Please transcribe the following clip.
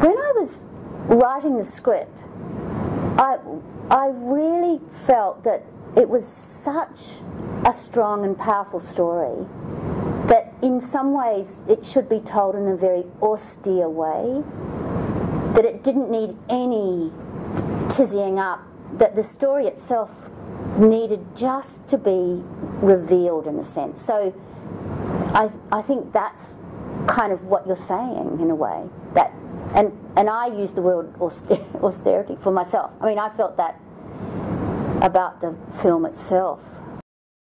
when I was writing the script, I really felt that it was such a strong and powerful story that in some ways it should be told in a very austere way, that it didn't need any tizzying up, that the story itself needed just to be revealed in a sense. So I think that's kind of what you're saying in a way. That and I use the word austerity for myself. I mean, I felt that about the film itself.